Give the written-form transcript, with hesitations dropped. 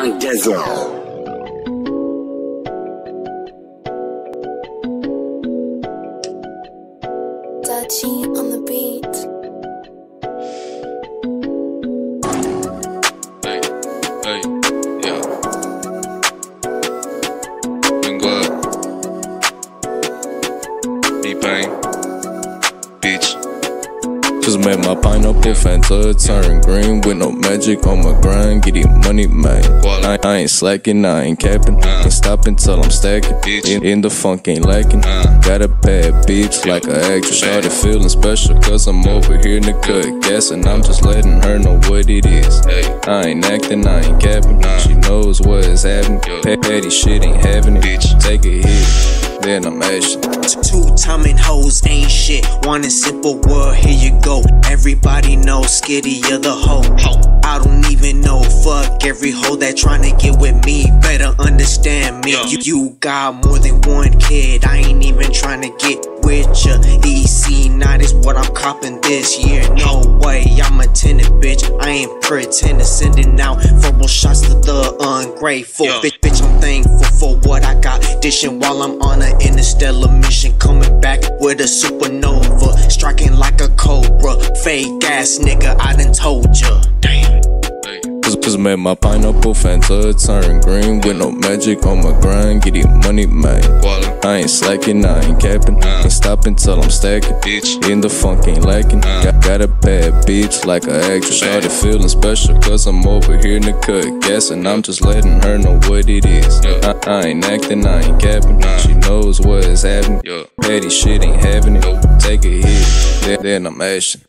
young Dizzle. On the beat. Hey, yeah. GUAP. EPayne. Bitch. Just made my pineapple Fanta turn green with no magic on my grind. Get it money, man. I ain't slacking, I ain't capping. Ain't stopping till I'm stacking. In the funk ain't lacking. Got a bad bitch like an actress. Started feeling special cause I'm over here in the cut gas, and I'm just letting her know what it is. I ain't acting, I ain't capping. She knows what is happening. Petty shit ain't having it. Take a hit, then I'm ashing. Two-timing hoes ain't shit. Want a simple word, here you go. Everybody knows skitty, you're the hoe. I don't even know, fuck every hoe that tryna get with me. Better understand me. You got more than one kid. I ain't even tryna get with ya. EC9 is what I'm copping this year. No way, I'm a tenant, bitch. I ain't pretending. Sending out verbal shots to the ungrateful. Bitch, I'm thankful for what I got. Dishing while I'm on an interstellar mission. Coming back with a supernova. Striking like a cobra. Fake ass nigga, I done told ya. Damn. Just made my pineapple Fanta turn green with no magic on my grind. Get it money, man. I ain't slacking, I ain't capping. Ain't stopping till I'm stacking. In the funk ain't lacking. Got a bad bitch like an actress. Started feeling special cause I'm over here in the cut gas, and I'm just letting her know what it is. I ain't acting, I ain't capping. She knows what is happening. Petty shit ain't having it. Take a hit, then I'm ashing.